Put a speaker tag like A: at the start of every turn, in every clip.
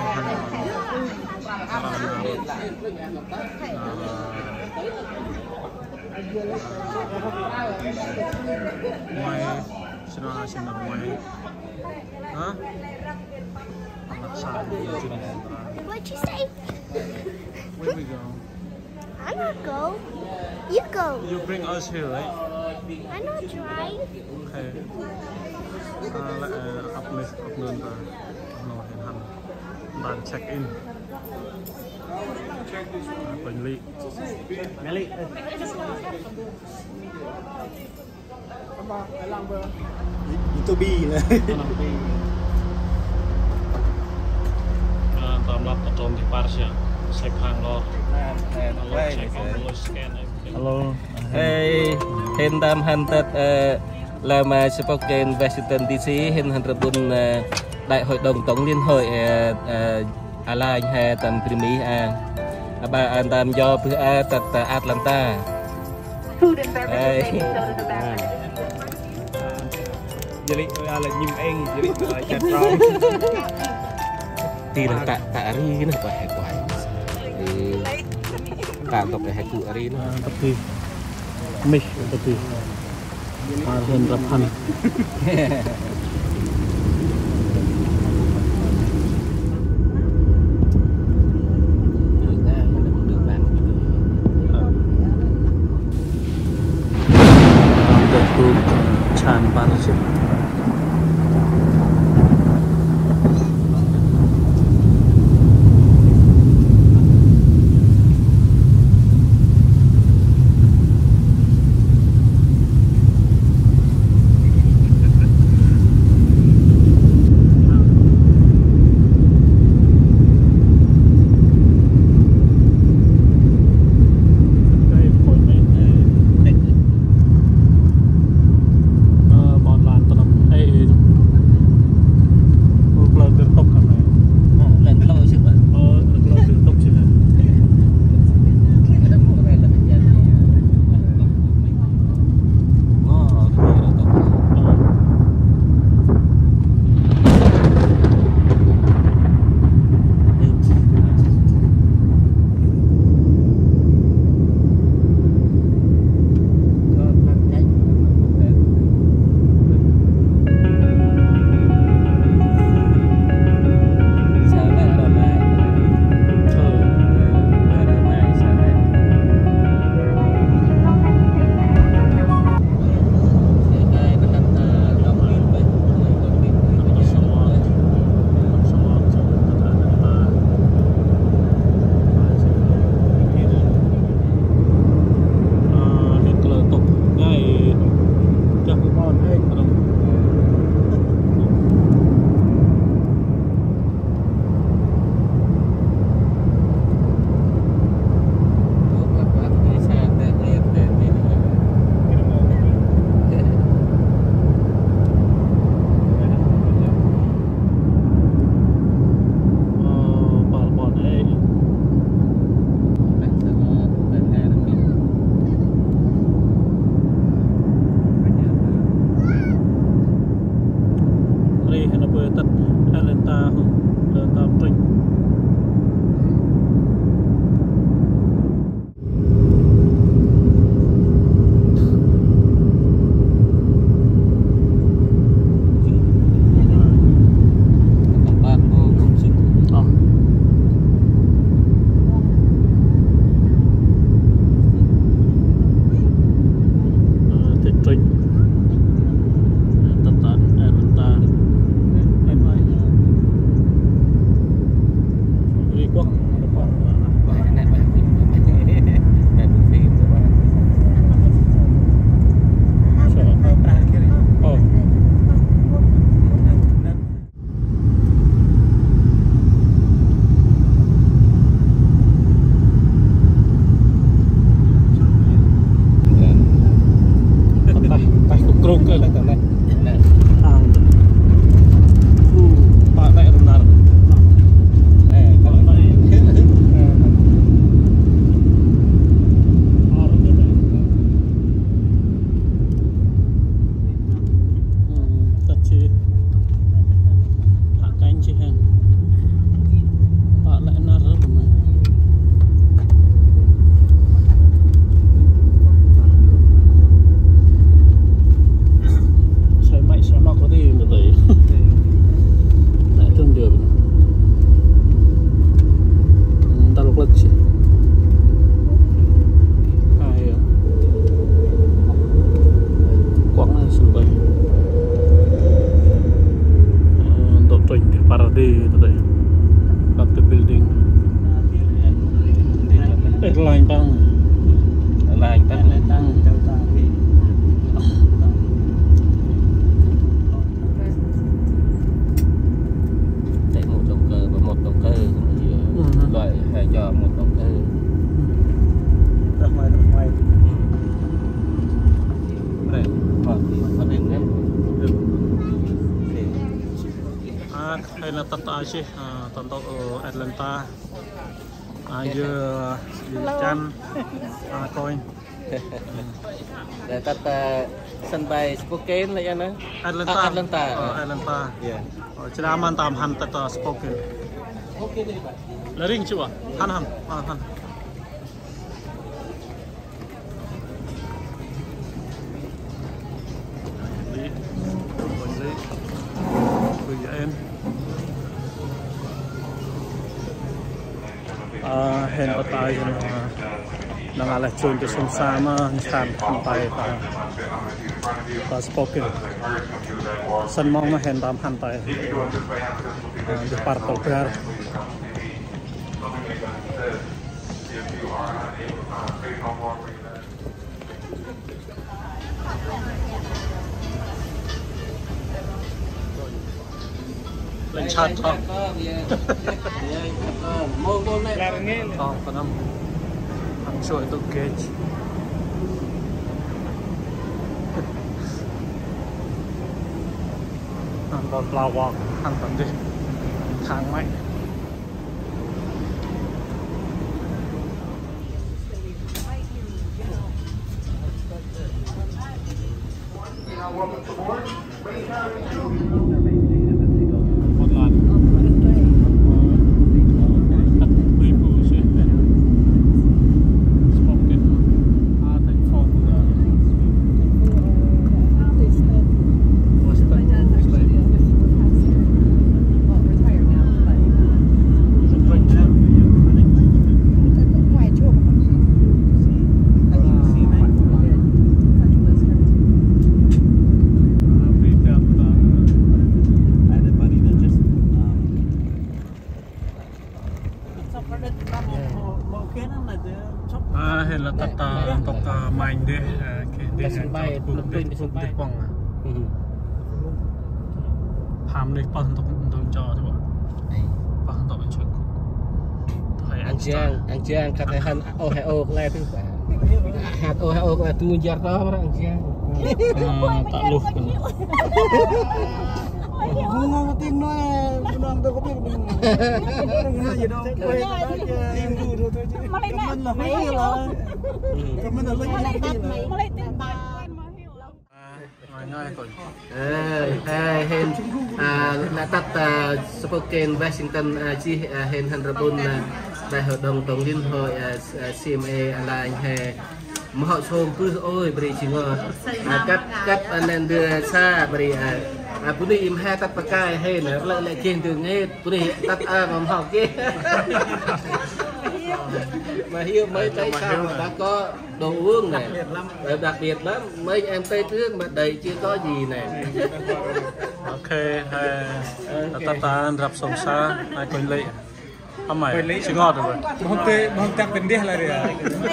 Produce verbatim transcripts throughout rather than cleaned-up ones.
A: ngoài xin nói xin nói ngoài hả
B: What'd you say?
A: Where we go?
B: I not go. You go.
A: You bring us here, right?
B: I not drive.
A: Okay. À, lại up lên up lên và nó hiện hành bàn check in. Bình ly. Nghe ly.
C: YouTube เลย
A: ตอนรับประตูที่ปาร์เซียเช็คทางรอ
D: Hello. Hey, hiện tam hành tật là mà Spokane Washington đê xê hiện hành bun đại hội đồng tổng liên hội Align hay tầm Primi à bà an tam do tật Atlanta. Hey.
C: Jadi là nhím anh jadi là chặt rau.
D: Thì là tạ tạ ri nó phải quải. Thì tạ tộc cái hai cụ ri nó.
A: Tapi mish tapi Arhen Raphan. Chan Parship. Paradis tadi. Satu building. Eh lain bang.
D: Lain bang. Chạy một động cơ và một động cơ loại hai cho một động cơ.
C: Ramai ramai.
D: Đây, còn có hình đấy.
A: Ah, hay là tata sih, tonton Atlanta. Aja di Chan, coin.
D: Để tắt sân bay Spokane là gì nữa?
A: Atlanta.
D: À, Atlanta.
A: Oh, Atlanta.
D: Yeah.
A: Cedaman tam han tata Spokane.
D: Okay đi bạn.
A: Laring coba, han han, han han. Đi, bánh đi, bự em. À, hẹn ở tại đang là trường cái sông Sa mà sàn không tại tại tại Spokane. Sân mong mà hẹn tam han tại di Parkol Piar. Lên chat không? Không, còn không. Anh chơi tôi cage. Anh còn flower, anh còn gì? Thang máy. À, hiện là tata untuk main deh, di sân bay lebih di sân bay quăng à, ham deh pas untuk untuk jauh tu, pas untuk cuci.
D: Anh Giang, anh Giang kata han oh hai oh lai tu pak, hat oh hai oh lai tu jar tu orang anh Giang.
A: Tak luh kan.
C: Ngomong tim nó menang tu kopi menang. Menang je dong. Tim dulu tu je. Kemen lah, mai lah. Kemen lah lagi lah.
B: Mulai tembak.
A: Ngay thôi.
D: Eh, hen là tắt Spokane Washington chi hen hành rabun đại hội đồng tổng liên hội xê em a là anh hè mà họ xôm cứ ôi beri chỉ ngờ cắt cắt anh nên đưa xa beri à bữa nay im hai tắt bạc cay hay nữa lại lại trên đường nghe bữa nay tắt à mà học kia mà hiếu mấy tay sao mà đã có đồ uống này đặc biệt lắm mấy em tây trước mà đầy chưa có gì này.
A: Ok, tata rap sông Sa, ai coi lệ, không mày, chỉ ngọt rồi.
C: Bang teh, bang tak pendeh lah dia.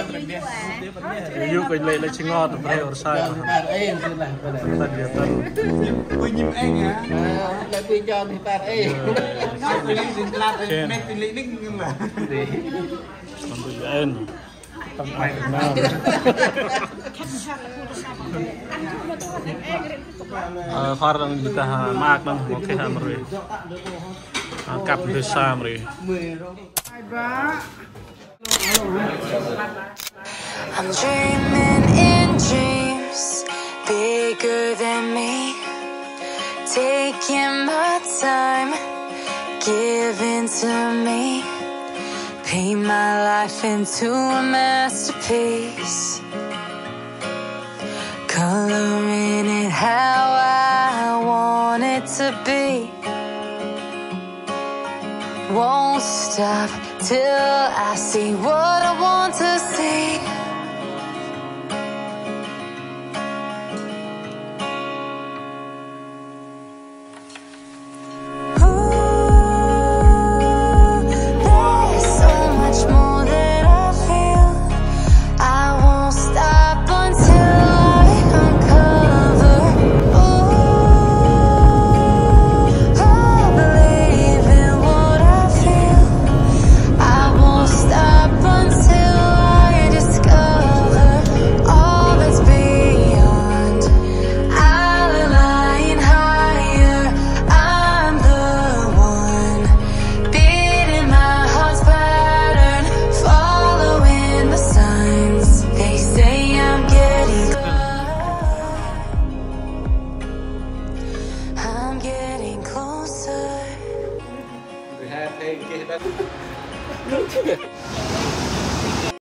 A: Yêu coi lệ là chỉ ngọt rồi, ở sai.
D: Em cứ làm cái này.
A: Tận địa tận.
C: Oi nyim eng ya.
D: Lại quy cho thì ta ấy.
C: Pilih singkat, mek pilih ning lah.
A: Còn bự em, tầm mày nào. Orang kita mak bang, oke hamri. Angkat desa hamri.
E: I'm dreaming in dreams bigger than me, taking my time, giving to me, paint my life into a masterpiece, coloring it how I want it to be. Won't stop till I see what I want to see. Ooh.
D: เพลงเกย์